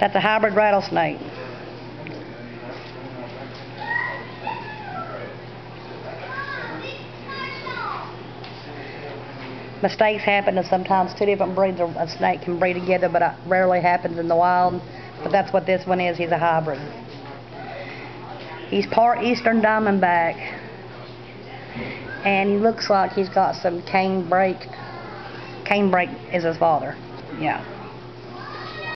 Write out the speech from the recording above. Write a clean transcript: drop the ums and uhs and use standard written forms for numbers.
That's a hybrid rattlesnake. Mistakes happen, and sometimes two different breeds of a snake can breed together, but it rarely happens in the wild. But that's what this one is. He's a hybrid. He's part eastern diamondback, and he looks like he's got some cane break. Cane break is his father. Yeah.